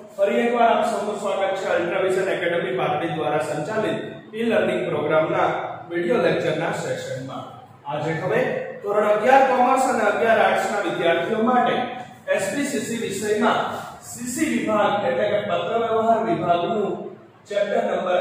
ફરી એકવાર આપ સૌનું સ્વાગત છે અલ્ટ્રાવિઝન એકેડમી પાટડી દ્વારા સંચાલિત ઈ લર્નિંગ પ્રોગ્રામના વિડિયો લેક્ચરના સેશનમાં. આજે હવે ધોરણ 11 કોમર્સ અને 11 આર્ટ્સના વિદ્યાર્થીઓ માટે એસપીસીસી વિષયમાં સીસી વિભાગ એટલે કે પત્ર વ્યવહાર વિભાગનું ચેપ્ટર નંબર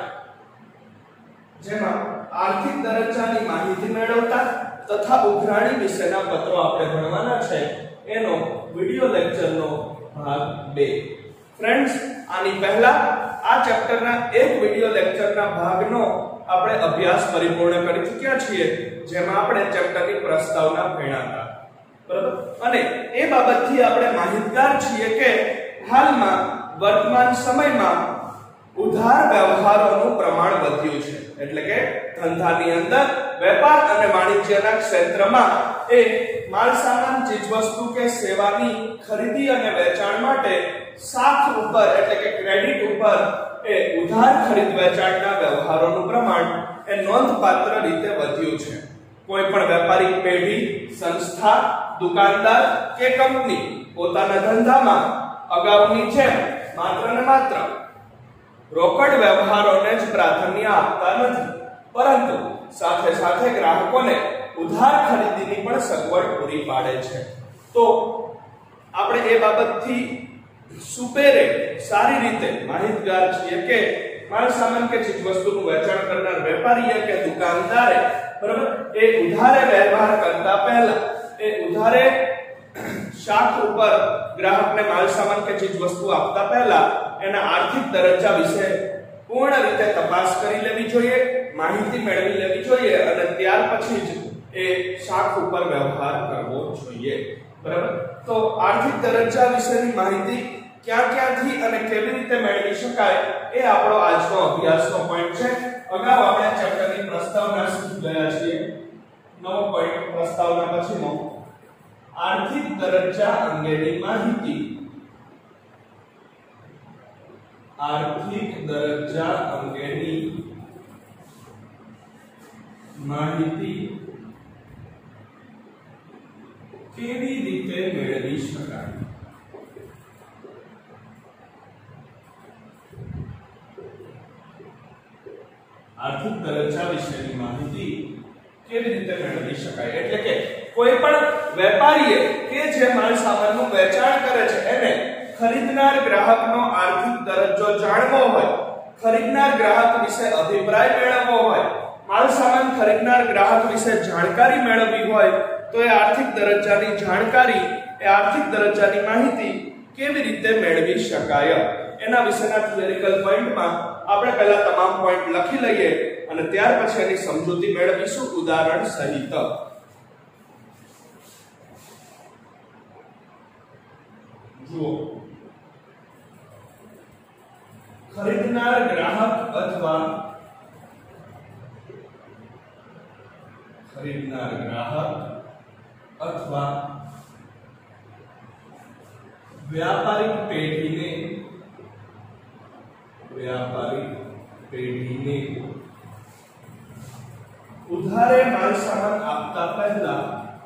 8 જેમાં આર્થિક દરજ્જાની માહિતી મેળવતા તથા ઉઘરાણી વિશેના પત્રો આપણે ભણવાના છે એનો વિડિયો લેક્ચરનો ભાગ 2. ફ્રેન્ડ્સ, આની પહેલા આ ચેપ્ટરના એક વિડિયો લેક્ચરના ભાગનો આપણે અભ્યાસ પરિપૂર્ણ કરી ચૂક્યા છીએ, જેમાં આપણે ચેપ્ટરની પ્રસ્તાવના ભણ્યા હતા. બરાબર? અને એ બાબતથી આપણે માહિતગાર છીએ કે હાલમાં વર્તમાન સમયમાં ઉધાર વ્યવહારોનું પ્રમાણ વધ્યું છે. એટલે કે ધંધાની અંદર વેપાર અને વાણિજ્યના ક્ષેત્રમાં એ માલ સામાન ચીજવસ્તુ કે સેવાની ખરીદી અને વેચાણ માટે સાખ ઉપર એટલે કે ક્રેડિટ ઉપર એ ઉધાર ખરીદ વેચાણના વ્યવહારોનું પ્રમાણ એ નોંધપાત્ર રીતે વધ્યું છે. કોઈ પણ વેપારી પેઢી, સંસ્થા, દુકાનદાર કે કંપની પોતાના ધંધામાં અગાઉની જેમ માત્ર ને માત્ર રોકડ વ્યવહારોને જ પ્રાધાન્ય આપતા નથી, પરંતુ સાથે સાથે ગ્રાહકોને ઉધાર ખરીદીની પણ સગવડ પૂરી પાડે છે. તો આપણે એ બાબતથી સુપેરે સારી રીતે માહિતગાર છીએ કે માલ સામાન કે ચીજવસ્તુનું વેચાણ કરનાર વેપારીએ કે દુકાનદારે બરાબર એ ઉધારે વ્યવહાર કરતા પહેલા એ ઉધારે શાખ ઉપર ગ્રાહકને માલ સામાન કે ચીજવસ્તુ આપતા પહેલા એના આર્થિક દરજ્જા વિશે પૂર્ણ રીતે તપાસ કરી લેવી જોઈએ, માહિતી મેળવી લેવી જોઈએ અને ત્યાર પછી જ એ શાખ ઉપર વ્યવહાર કરવો જોઈએ. બરાબર? તો આર્થિક દરજ્જા વિશેની માહિતી ક્યાંથી અને કેવી રીતે મેળવી શકાય એ આપણો આજનો અભ્યાસનો પોઈન્ટ છે. અગાઉ આપણે ચેપ્ટરની પ્રસ્તાવના શીખી ગયા છીએ. નવો પોઈન્ટ પ્રસ્તાવના પછીનો આર્થિક દરજ્જા અંગેની માહિતી. આર્થિક દરજ્જા અંગેની માહિતી કેવી રીતે મેળવી શકાય? આર્થિક દરજ્જા વિશેની માહિતી કેવી રીતે મેળવી શકાય એટલે કે કોઈ પણ વેપારીએ કે જે માલ સામાનનું વેચાણ કરે છે એને ખરીદનાર ગ્રાહકનો આર્થિક દરજ્જો જાણવો હોય, ખરીદનાર ગ્રાહક વિશે અભિપ્રાય મેળવવો હોય, માલ સામાન ખરીદનાર ગ્રાહક વિશે જાણકારી મેળવવી હોય તો એ આર્થિક દરજ્જાની જાણકારી, એ આર્થિક દરજ્જાની માહિતી કેવી રીતે મેળવી શકાય એના વિશેના થિયરિકલ પોઈન્ટમાં આપણે પહેલા તમામ પોઈન્ટ લખી લઈએ અને ત્યાર પછી એની સમજૂતી મેળવીશું ઉદાહરણ સહિત. જુઓ, ખરીદનાર ગ્રાહક અથવા વ્યાપારિક પેઢીને ઉધારે માલ સામાન આપતા પહેલા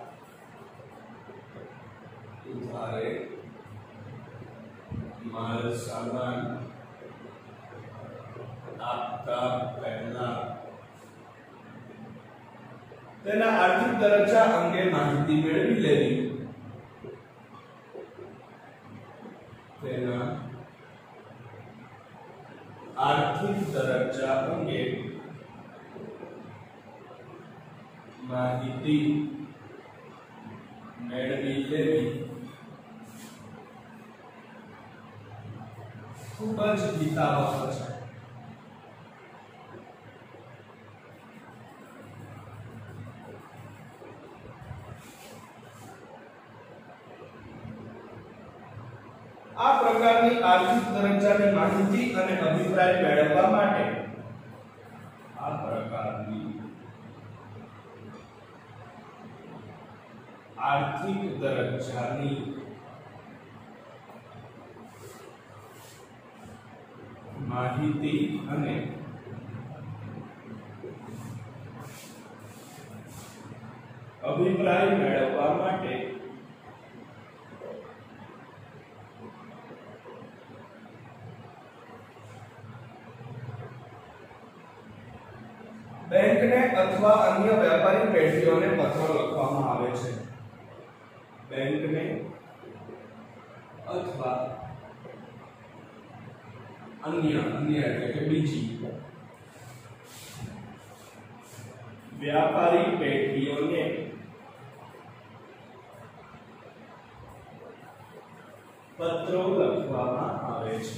તેના આર્થિક દરજ્જા અંગે માહિતી મેળવી લેવી. તેના આર્થિક દરજ્જા અંગે માહિતી મેળવી લેવી ખૂબ જ હિતાવહ છે. આ પ્રકારની આર્થિક દરજ્જાની માહિતી અને અભિપ્રાય મેળવવા માટે આર્થિક દરજ્જાની માહિતી અને અભિપ્રાય મેળવવા માટે બેંકને અથવા અન્ય વ્યાપારી પેઢીઓને પત્ર લખવામાં આવે છે. બેંકને અથવા અન્ય એટલે કે બીજી વ્યાપારી પેઢીઓને પત્રો લખવામાં આવે છે.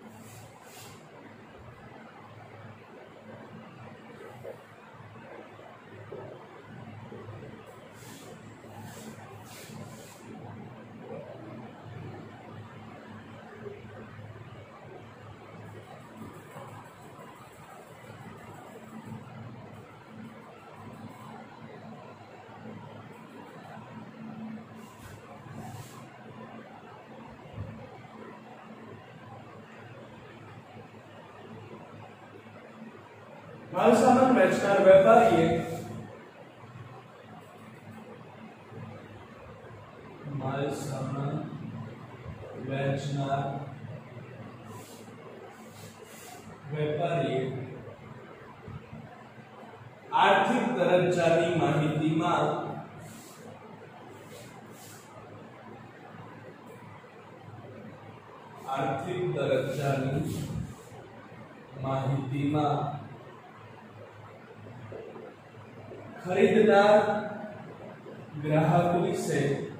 માલ સામાન વેચનાર વેપારીએ માલ સામાન વેચનાર વેપારીએ આર્થિક દરજ્જાની માહિતીમાં ખરીદનાર ગ્રાહક વિશે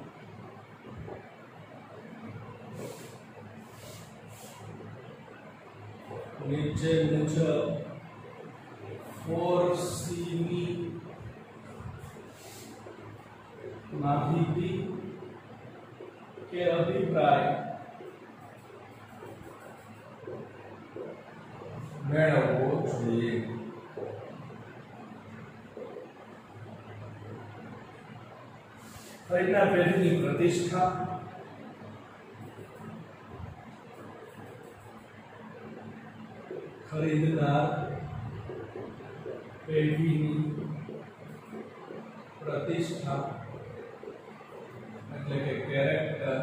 નીચે મુજબ ફોરસીની માહિતી કે અભિપ્રાય મેળવવો જોઈએ. ખરીદનાર પેઢીની પ્રતિષ્ઠા, ખરીદનાર પેઢીની પ્રતિષ્ઠા એટલે કે કેરેક્ટર,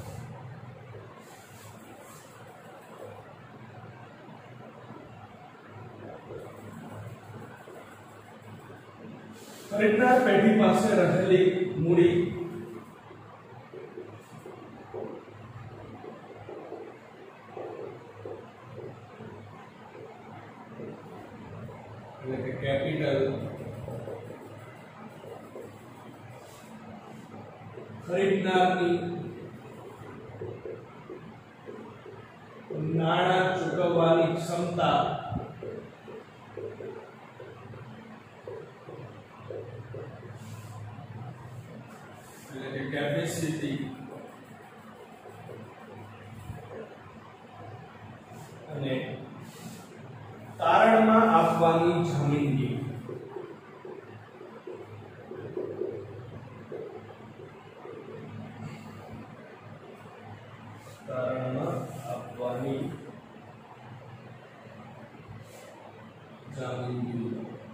ખરીદનાર પેઢી પાસે રહેલી મૂડી, એટલે કે કેપિટલ, ખરીદનારની નાણાં ચૂકવવાની ક્ષમતા, એટલે કે કેપેસિટી, અને તારણમાં આપવાની જમીનની તારણમાં આપવાની જમીનની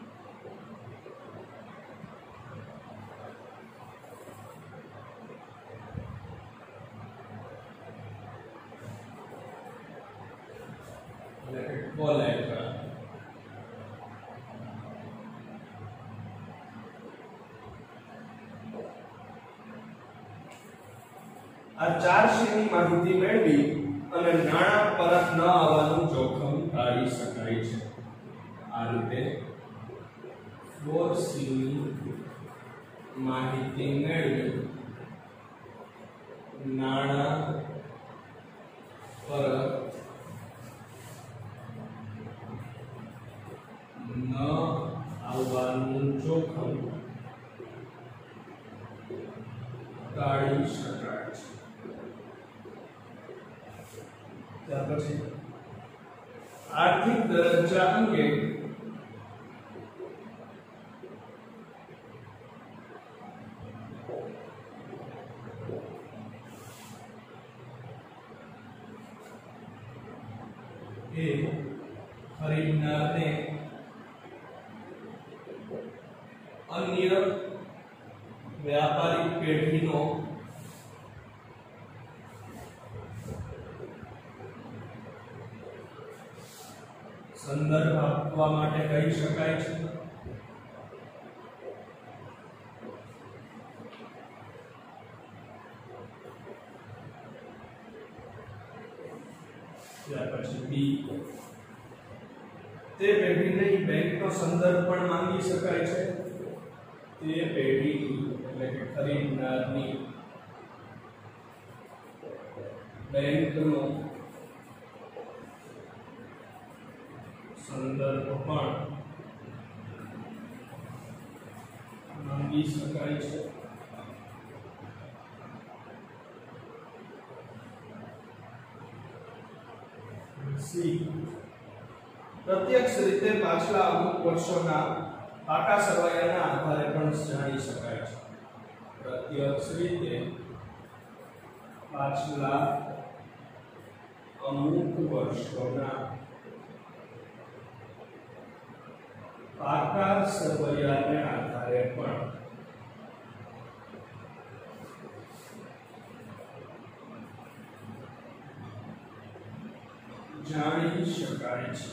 collateral. આ ચાર શ્રેણી માહિતી મેળવી અને નાણાં પરત ન આવવાનું જોખમ ટાળી શકાય છે. આ રીતે 4C ની માહિતી મેળવી નાણાં પરત ન આવવાનું જોખમ ટાળી શકાય છે. ત્યાર પછી આર્થિક દરજ્જા અંગે એ ખરીદનારને અન્ય વ્યાપારી પેઢીનો સંદર્ભ આપવા માટે કહી શકાય છે. ત્યાર પછી બી તે પેઢીને બેંકનો સંદર્ભ પણ માંગી શકાય છે. તે પેઢી એટલે કે ખરીદનારની બેંકનો સંદર્ભ પણ માંગી શકાય છે. સી પ્રત્યક્ષ રીતે પાછલા અમુક વર્ષોના પાકા સરવાયાના આધારે પણ જાણી શકાય છે. પ્રત્યક્ષ રીતે પાછલા અમુક વર્ષોના પાકા સરવાયાને આધારે પણ જાણી શકાય છે.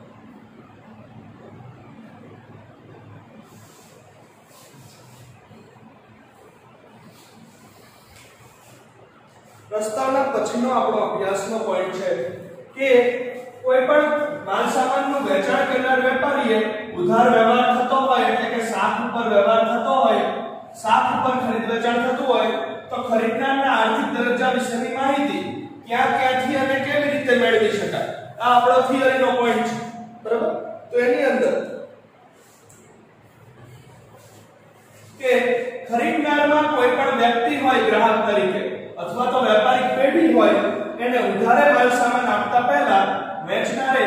પ્રસ્તાવના પછીનો આપણો અભ્યાસનો પોઈન્ટ છે કે કોઈ પણ માલ સામાનનું વેચાણ કરનાર વેપારીએ ઉધાર વ્યવહાર થતો હોય એટલે કે સાખ ઉપર વ્યવહાર થતો હોય, સાખ ઉપર ખરીદ વેચાણ થતું હોય તો ખરીદનારના આર્થિક દરજ્જા વિશેની માહિતી ક્યાંથી અને કેવી રીતે મેળવી શકાય. આ આપણો થિયરીનો પોઈન્ટ છે. બરાબર. તો એની અંદર કે ખરીદનારમાં કોઈ પણ વ્યક્તિ હોય ગ્રાહક તરીકે અથવા તો વેપારી પેઢી હોય એને ઉધારે માલ સામાન આપતા પહેલા વેચનારે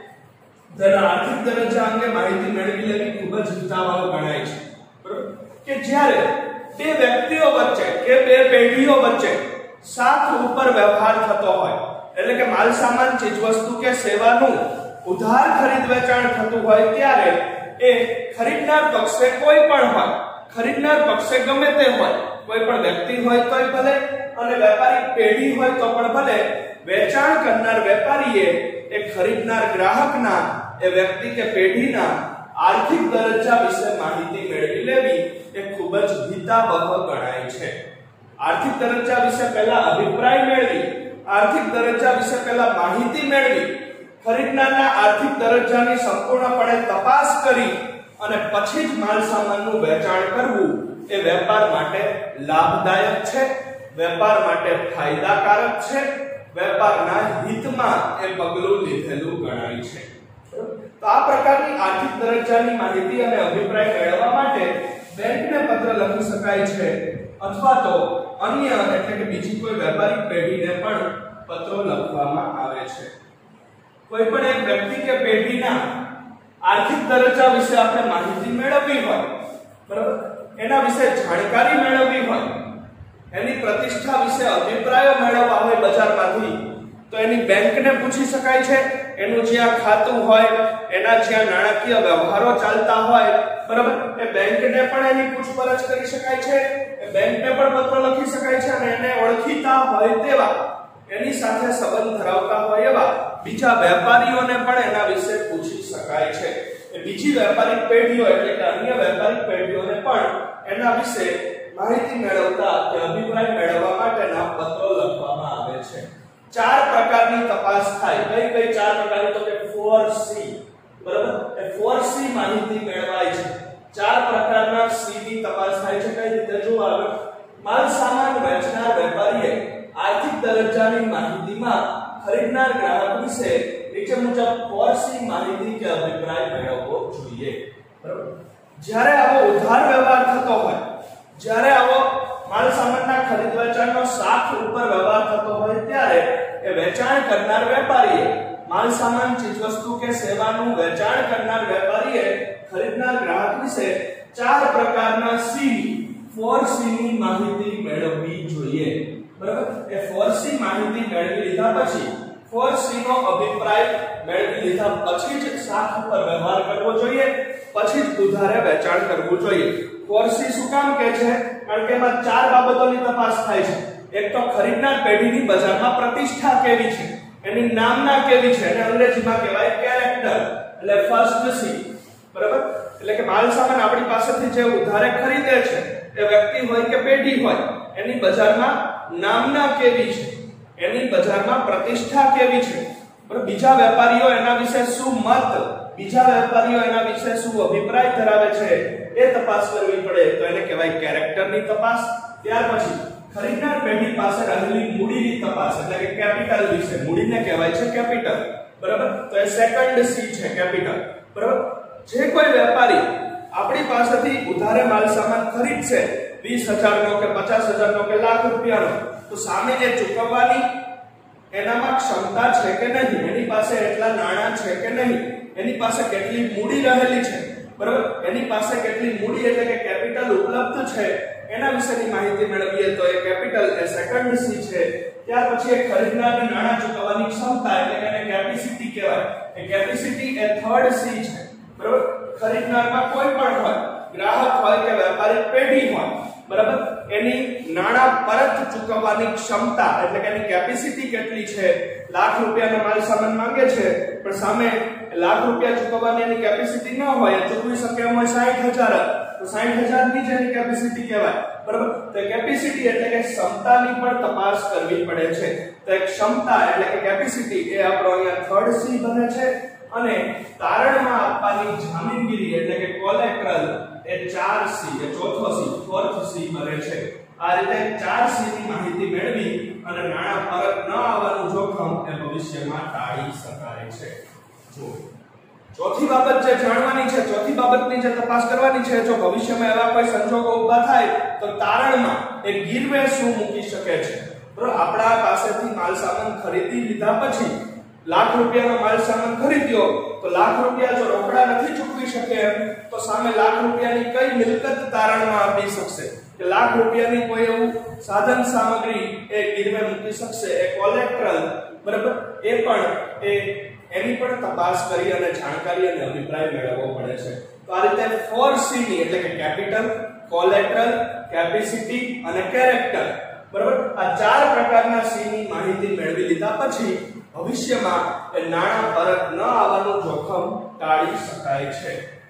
તેના આર્થિક દરજ્જા અંગે માહિતી મેળવી લેવી ખૂબ જ હિતાવહ ગણાય છે. બરાબર. કે જ્યારે બે વ્યક્તિઓ વચ્ચે કે બે પેઢીઓ વચ્ચે સાખ ઉપર વ્યવહાર થતો હોય એટલે કે માલ સામાન ચીજવસ્તુ કે સેવાનું ઉધાર ખરીદ વેચાણ થતું હોય ત્યારે એ ખરીદનાર પક્ષે કોઈ પણ હોય, ખરીદનાર પક્ષે ગમે તે હોય, કોઈ પણ વ્યક્તિ હોય તોય ભલે અને વેપારી પેઢી હોય તો પણ ભલે, વેચાણ કરનાર વેપારીએ એ ખરીદનાર ગ્રાહકના એ વ્યક્તિ કે પેઢીના આર્થિક દરજ્જા વિશે માહિતી મેળવી લેવી એ ખૂબ જ હિતાવહ ગણાય છે. આર્થિક દરજ્જા વિશે પહેલા અભિપ્રાય મેળવી, આર્થિક દરજ્જા વિશે પહેલા માહિતી મેળવી, ખરીદનારના આર્થિક દરજ્જાની સંપૂર્ણપણે તપાસ કરી અને પછી જ માલ સામાનનું વેચાણ કરવું એ વેપાર માટે લાભદાયક છે, વેપાર માટે ફાયદાકારક છે, વેપારના હિતમાં એ પગલું લીધેલું ગણાય છે. તો આ પ્રકારની આર્થિક દરજ્જાની માહિતી અને અભિપ્રાય મેળવવા માટે બેંકને પત્ર લખી શકાય છે અથવા તો અન્ય એટલે કે બીજી કોઈ વેપારી પેઢીને પણ પત્રો લખવામાં આવે છે. કોઈ પણ એક વ્યક્તિ કે પેઢીના આર્થિક દરજ્જા વિશે આપણે માહિતી મેળવવી હોય, બરાબર, એના વિશે જાણકારી મેળવવી હોય, એની પ્રતિષ્ઠા વિશે અભિપ્રાયો મેળવવા હોય બજારમાંથી તો એની બેંકને પૂછી શકાય છે. એનું જ્યાં ખાતું હોય, એના જ્યાં નાણાકીય વ્યવહારો ચાલતા હોય, બરાબર, એ બેંકને પણ એની પૂછપરછ કરી શકાય છે, એ બેંકને પણ પત્ર લખી શકાય છે અને એને ઓળખીતા હોય તેવા, એની સાથે સંબંધ ધરાવતા હોય એવા બીજા વેપારીઓને પણ એના વિશે પૂછી શકાય છે. એ બીજી વેપારી પેઢીઓ એટલે કે અન્ય વેપારી પેઢીઓને પણ એના વિશે માહિતી મેળવતા કે અભિપ્રાય મેળવવા માટેના પત્રો લખવામાં આવે છે. ચાર પ્રકારની તપાસ થાય. કઈ કઈ ચાર પ્રકારની? તો કે 4C, બરાબર, એ 4C માહિતી મેળવાય છે. ચાર પ્રકારના C ની તપાસ થાય છે. કઈ રીતે? જો આગળ માલ સામાન વેચનાર વેપારીએ આર્થિક દરજ્જાની માહિતીમાં ખરીદનાર ગ્રાહક વિશે નીચે મુજબ 4C માહિતી કે અભિપ્રાય મેળવવો જોઈએ. બરાબર. જ્યારે આવો ઉધાર વ્યવહાર થતો હોય, જ્યારે આવો માલ સામાનના ખરીદ વેચાણનો સાખ ઉપર વ્યવહાર થતો હોય ત્યારે એ વેચાણ કરનાર વેપારીએ માલ સામાન ચીજવસ્તુ કે સેવાનું વેચાણ કરનાર વેપારીએ ખરીદનાર ગ્રાહક વિશે ચાર પ્રકારના 4C ની માહિતી મેળવવી જોઈએ. બરાબર. એ 4C માહિતી મેળવી લીધા પછી 4C નો અભિપ્રાય મેળવી લીધા પછી જ સાખ ઉપર વ્યવહાર કરવો જોઈએ, પછી જ ઉધારે વેચાણ કરવું જોઈએ. 4C શું કામ કહે છે? કારણ કે એમાં ચાર બાબતોની તપાસ થાય છે. એક તો ખરીદનાર પેઢીની બજારમાં પ્રતિષ્ઠા કેવી છે, એની નામના કેવી છે, એને અંગ્રેજીમાં કહેવાય કેરેક્ટર, એટલે ફર્સ્ટ C. બરાબર. એટલે કે માલ સામાન આપણી પાસેથી જે ઉધારે ખરીદે છે એ વ્યક્તિ હોય કે પેઢી હોય, એની બજારમાં નામના કેવી છે, એની બજારમાં પ્રતિષ્ઠા કેવી છે, બરાબર બીજા વેપારીઓ એના વિશે શું મત બીજા વેપારીઓ એના વિશે શું અભિપ્રાય ધરાવે છે એ તપાસ કરવી પડે તો એને કહેવાય કેરેક્ટરની તપાસ ત્યાર પછી ખરીદનાર પેઢી પાસે રહેલી મૂડીની તપાસ એટલે કે કેપિટલ વિશે મૂડીને કહેવાય છે કેપિટલ બરાબર તો એ સેકન્ડ સી છે કેપિટલ બરાબર જે કોઈ વેપારી આપણી પાસેથી ઉધારે માલ સામાન ખરીદશે 20000 નો કે 50000 નો કે લાખ રૂપિયાનો તો સામે એ ચૂકવવાની એનામાં ક્ષમતા છે કે નહીં એની પાસે એટલા નાણાં છે કે નહીં એની પાસે કેટલી મૂડી રહેલી છે બરાબર એની પાસે કેટલી મૂડી એટલે કે કેપિટલ ઉપલબ્ધ છે એના વિશેની માહિતી મેળવીએ તો એ કેપિટલ એ સેકન્ડ સી છે ત્યાર પછી એ ખરીદનારને નાણાં ચૂકવવાની ક્ષમતા એટલે કે એને કેપેસિટી કહેવાય એ કેપેસિટી એ થર્ડ સી છે બરાબર ખરીદનારમાં કોઈ પણ હોય ગ્રાહક હોય કે વેપારી પેઢી હોય બરાબર એની નાણાં પરત ચૂકવવાની ક્ષમતા એટલે કે એની કેપેસિટી કેટલી છે લાખ રૂપિયાનો માલ સામાન માંગે છે પણ સામે લાખ રૂપિયા ચૂકવવાની એની કેપેસિટી ન હોય ચૂકવી શકે એમ હોય 60000 તો 60000 ની જેની કેપેસિટી કહેવાય બરાબર તો કેપેસિટી એટલે કે ક્ષમતાની પણ તપાસ કરવી પડે છે તો એક ક્ષમતા એટલે કે કેપેસિટી એ આપણો અહીંયા થર્ડ સી બને છે અને તારણમાં આપવાની જામીનગીરી એટલે કે કોલેટરલ એ 4C એ ચોથો સી ફોર્થ સી બને છે આ રીતે 4C ની માહિતી મેળવી અને નાણાં પરત ન આવવાનું જોખમ એ ભવિષ્યમાં ટાળી શકાય છે જો ચોથી બાબત જે જાણવાની છે ચોથી બાબતની જે તપાસ કરવાની છે જો ભવિષ્યમાં એવા કોઈ સંજોગો ઊભા થાય તો તારણમાં એ ગીરવે શું મૂકી શકે છે બરાબર આપણા પાસેથી માલ સામાન ખરીદી લીધા પછી લાખ રૂપિયાનો માલ સામાન ખરીદ્યો તો લાખ રૂપિયા જો રોકડા નથી ચૂકવી શકે તો સામે લાખ રૂપિયાની કઈ મિલકત તારણમાં આપી શકશે કે લાખ રૂપિયાની કોઈ એવું સાધન સામગ્રી એ ગીરવે મૂકી શકશે એ કોલેટરલ બરાબર એ પણ એની પણ તપાસ કરી અને જાણકારી અને અભિપ્રાય મેળવવો પડે છે તો આ રીતે 4C ની એટલે કે કેપિટલ કોલેટરલ કેપેસિટી અને કેરેક્ટર બરાબર આ ચાર પ્રકારના સી ની માહિતી મેળવી લીધા પછી ભવિષ્યમાં એ નાણાં પરત ન આવવાનું જોખમ ટાળી શકાય છે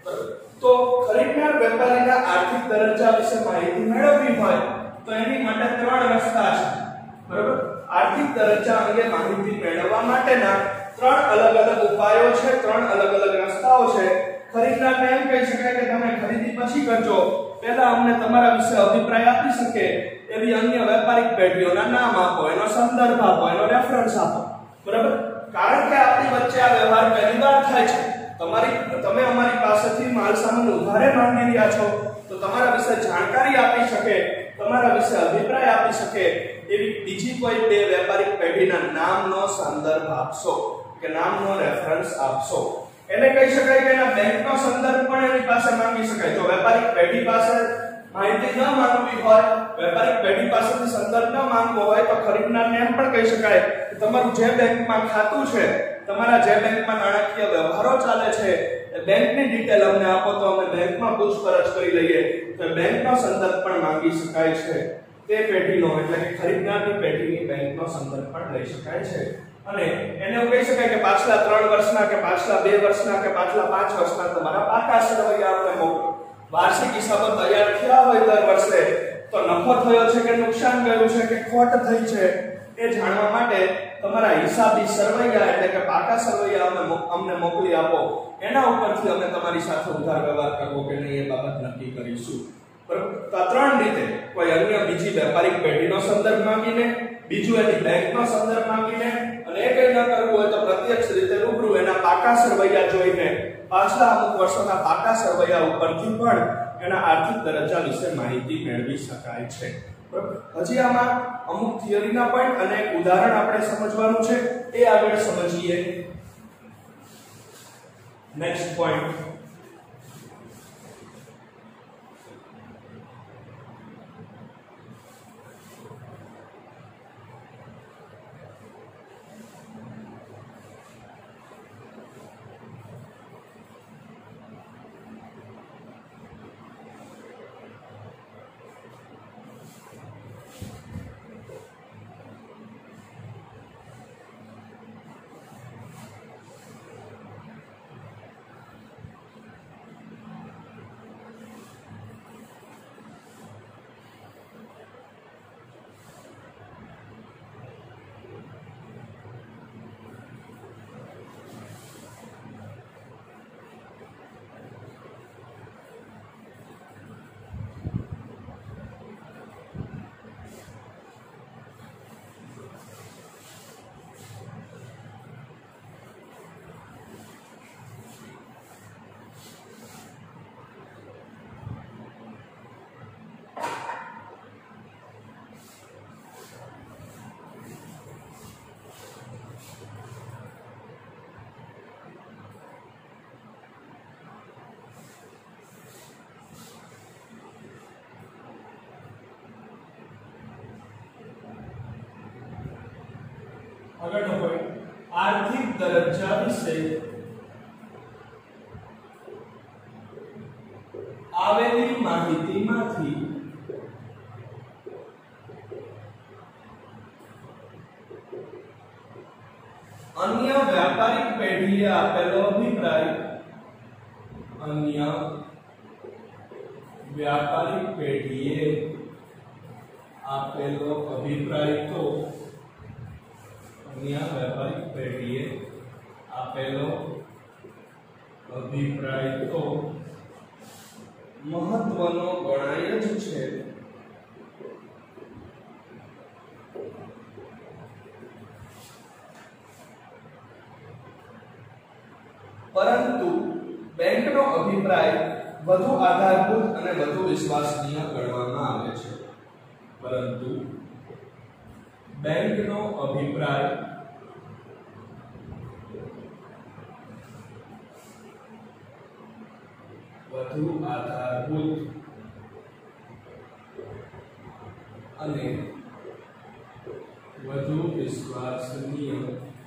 તો ખરીદનાર વેપારીના આર્થિક દરજ્જા વિશે માહિતી મેળવવી હોય તો એની માટે ત્રણ રસ્તા છે બરાબર આર્થિક દરજ્જા અંગે માહિતી મેળવવા માટેના ત્રણ અલગ અલગ ઉપાયો છે ત્રણ અલગ અલગ રસ્તાઓ છે ખરીદનારને એમ કહી શકાય કે તમે ખરીદી પછી કરજો પહેલા અમને તમારા વિશે અભિપ્રાય આપી શકે એવી અન્ય વેપારિક પેઢીઓના નામ આપો એનો સંદર્ભ આપો એનો રેફરન્સ આપો બરાબર કારણ કે આપણી વચ્ચે આ વ્યવહાર પહેલીવાર થાય છે તમે અમારી પાસેથી માલ સામાન ઉધારે માંગી રહ્યા છો તો તમારા વિશે જાણકારી આપી શકે તમારા વિશે અભિપ્રાય આપી શકે એવી બીજી કોઈ બે વેપારિક પેઢીના નામનો સંદર્ભ આપશો કે નામનો રેફરન્સ આપશો એને કહી શકાય કે એના બેંકનો સંદર્ભ પણ એની પાસે માંગી શકાય જો વેપારિક પેઢી પાસે માહિતી ન માંગવી હોય વેપારિક પેઢી પાસેથી સંદર્ભ ન માંગવો હોય તો ખરીદનારને એમ પણ કહી શકાય કે તમારું જે બેંકમાં ખાતું છે તમારા જે બેંકમાં નાણાકીય વ્યવહારો ચાલે છે એ બેંકની ડિટેલ અમને આપો તો અમે બેંકમાં પૂછપરછ કરી લઈએ તો બેંકનો સંદર્ભ પણ માંગી શકાય છે તે પેઢીનો એટલે કે ખરીદનારની પેઢીની બેંકનો સંદર્ભ પણ લઈ શકાય છે અને એને એવું કહી શકાય કે પાછલા 3 વર્ષના કે પાછલા 2 વર્ષના કે પાછલા 5 વર્ષના તમારા પાકા સરવૈયા અમને મોકલો વાર્ષિક હિસાબો તૈયાર થયા હોય દર વર્ષે તો નફો થયો છે કે નુકસાન ગયું છે કે ખોટ થઈ છે એ જાણવા માટે તમારા હિસાબી સરવૈયા એટલે કે પાકા સરવૈયા અમને મોકલી આપો એના ઉપરથી અમે તમારી સાથે ઉધાર વ્યવહાર કરવો કે નહીં એ બાબત નક્કી કરીશું બરાબર તો આ ત્રણ રીતે કોઈ અન્ય બીજી વેપારિક પેઢીનો સંદર્ભ માંગીને બીજું એની બેંકનો સંદર્ભ માંગીને અને એ કંઈ ન કરવું હોય તો પ્રત્યક્ષ રીતે રૂબરૂ એના પાકા સરવૈયા જોઈને પાછલા અમુક વર્ષોના પાકા સરવૈયા ઉપરથી પણ એના આર્થિક દરજ્જા વિશે માહિતી મેળવી શકાય છે બરાબર હજી આમાં અમુક થિયરીના પોઈન્ટ અને એક ઉદાહરણ આપણે સમજવાનું છે એ આગળ સમજીએ નેક્સ્ટ પોઈન્ટ દરજ્જા વિશે આવેલી માહિતીમાંથી અન્ય વ્યાપારિક પેઢીએ આપેલો અભિપ્રાય અન્ય વ્યાપારિક પેઢીએ આપેલો અભિપ્રાય તો અન્ય વ્યાપારિક પેઢીએ આપેલો અભિપ્રાય તો મહત્વનો ગણાય જ છે, પરંતુ બેંકનો અભિપ્રાય વધુ આધારભૂત અને વધુ વિશ્વસનીય ગણવામાં આવે છે, પરંતુ બેંકનો અભિપ્રાય વધુ આધારભૂત અને વધુ વિશ્વસનીય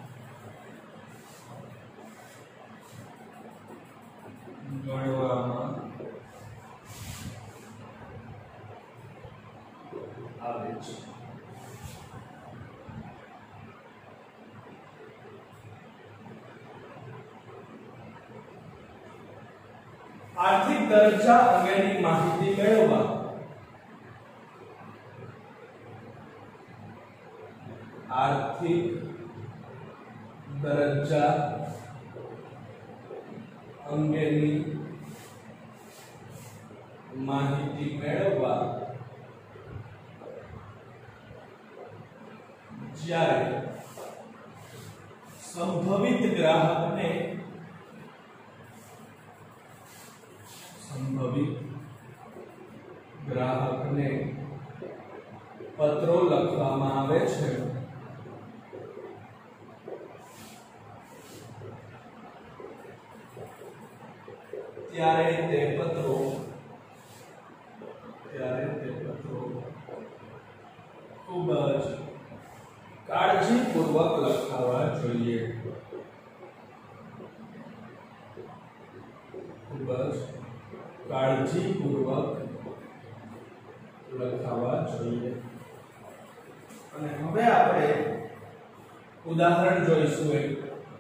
ગણવામાં આવે છે. આર્થિક દરજ્જા અંગેની માહિતી મેળવવા આર્થિક દરજ્જા અંગેની માહિતી મેળવવા જ્યારે સંભવિત ગ્રાહકને પત્રો લખવામાં આવે છે, ત્યારે તે પત્રો ખૂબ જ કાળજીપૂર્વક લખાવા જોઈએ, ખૂબ જ કાળજીપૂર્વક લખાવા જોઈએ. અને હવે આપણે ઉદાહરણ જોઈશું. એક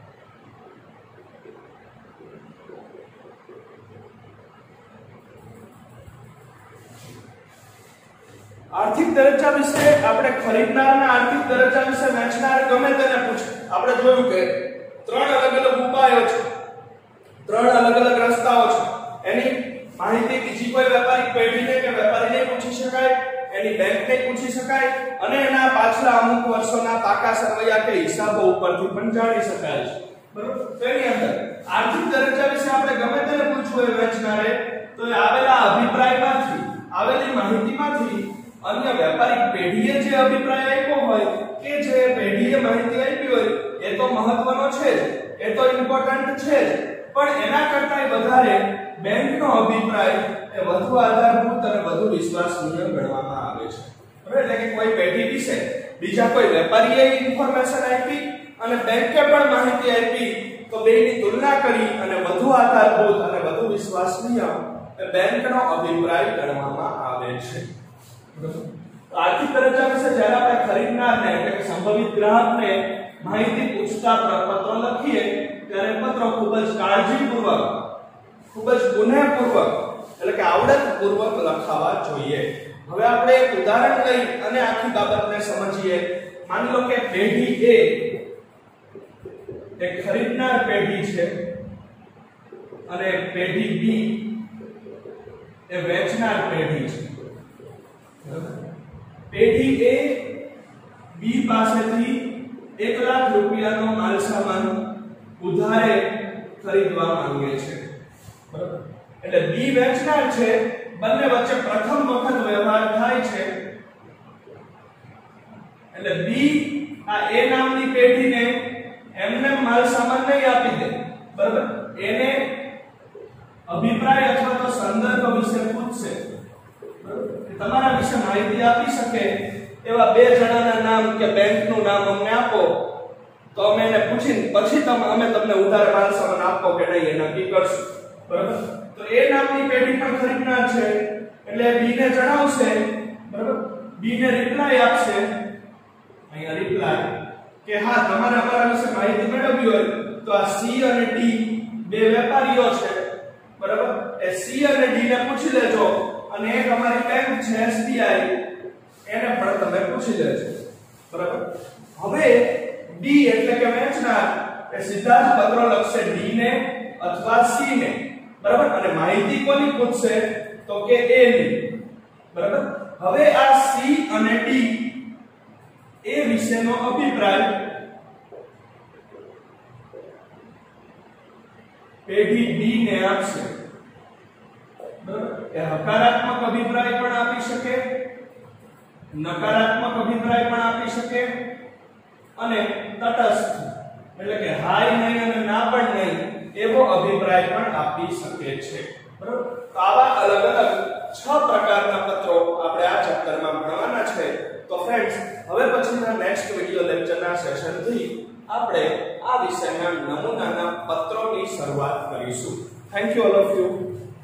આર્થિક દરજ્જા વિશે આપણે ખરીદનારના આર્થિક દરજ્જા વિશે વેચનાર ગમે તેને પૂછે. આપણે જોયું કે ત્રણ અલગ અલગ ઉપાયો છે, ત્રણ અલગ અલગ રસ્તાઓ છે. એની માહિતી બીજી કોઈ વેપારિક પેઢીને કે વેપારીને પૂછી શકાય, એની બેંકને પૂછી શકાય, અને એના પાછલા અમુક વર્ષોના પાકા સરવૈયા કે હિસાબો ઉપરથી પણ જાણી શકાય છે. બરોબર? તેની અંદર આર્થિક દરજ્જા વિશે આપણે ગમે તેને પૂછવું હોય વેચનારે, તો એ આવેલા અભિપ્રાયમાંથી, આવેલી માહિતીમાંથી અન્ય વ્યાપારિક પેઢીએ જે અભિપ્રાય આપ્યો હોય કે જે પેઢીએ માહિતી આપી હોય એ તો મહત્વનો છે જ, એ તો ઇમ્પોર્ટન્ટ છે જ, પણ એના કરતાં વધારે બેંકનો અભિપ્રાય એ વધુ આધારભૂત અને વધુ વિશ્વસનીય ગણવામાં આવે છે. બરાબર? એટલે કે કોઈ પેઢી વિશે બીજા કોઈ વેપારીએ ઇન્ફોર્મેશન આપી અને બેંકે પણ માહિતી આપી, તો બેની તુલના કરી અને વધુ આધારભૂત અને વધુ વિશ્વસનીય બેંકનો અભિપ્રાય ગણવામાં આવે છે. આર્થિક દરજ્જા વિશે જ્યારે આપણે ખરીદનારને એટલે કે સંભવિત ગ્રાહકને માહિતી પૂછતા પત્રો લખીએ ત્યારે પત્રો ખૂબ જ કાળજીપૂર્વક, ખૂબ જ ગુનેહપૂર્વક એટલે કે આવડતપૂર્વક લખાવા જોઈએ. હવે આપણે એક ઉદાહરણ લઈ અને આખી બાબતને સમજીએ. માની લો કે પેઢી A એ ખરીદનાર પેઢી છે અને પેઢી B એ વેચનાર પેઢી છે. પેઢી A B પાસેથી 1 લાખ રૂપિયાનો માલ સામાન ઉધારે ખરીદવા માંગે છે. બરાબર? એટલે B વેચનાર છે, બંને વચ્ચે પ્રથમ વખત વ્યવહાર થાય છે. એટલે B આ A નામની પેઢીને એમને માલ સામાન નહીં આપી દે. બરાબર? એને અભિપ્રાય અથવા તો સંદર્ભ વિશે પૂછશે. તમારા વિશે માહિતી આપી શકે એવા બે જણાના નામ કે બેંકનું નામ અમને આપો. તો અમે એને પૂછીને પછી અમે તમને ઉધાર માલ સામાન આપો કે નહીં એ નક્કી કરશું બરાબર તો એ નામની પેઢી પણ ખરીદનાર છે એટલે બી ને જણાવશે બરાબર બી ને રિપ્લાય આપશે અહીંયા રિપ્લાય કે હા તમારે અમારા વિશે માહિતી મેળવવી હોય તો આ સી અને ડી બે વેપારીઓ છે બરાબર એ સી અને ડી ને પૂછી લેજો અને એક અમારી બેંક છે એસબીઆઈ એને પણ તમે પૂછી લેજો બરાબર હવે ડી એટલે કે વેચનાર એ સીધા જ પત્ર લખશે ડી ને અથવા સી ને બરાબર અને માહિતી કોની પૂછશે તો કે એ ની બરાબર હવે આ સી અને ડી એ વિશેનો અભિપ્રાય પેઢી બી ને આપશે બરાબર એ હકારાત્મક અભિપ્રાય પણ આપી શકે નકારાત્મક અભિપ્રાય પણ આપી શકે અને તટસ્થ એટલે કે હાય નહીં અને ના પણ નહીં એવો અભિપ્રાય પણ આપી શકે છે બરાબર તો આવા અલગ અલગ 6 પ્રકારના પત્રો આપણે આ ચેપ્ટરમાં ભણવાના છે તો ફ્રેન્ડ્સ હવે પછીના નેક્સ્ટ વિડિયો લેક્ચરના સેશનથી આપણે આ વિષયના નમૂનાના પત્રોની શરૂઆત કરીશું thank you all of you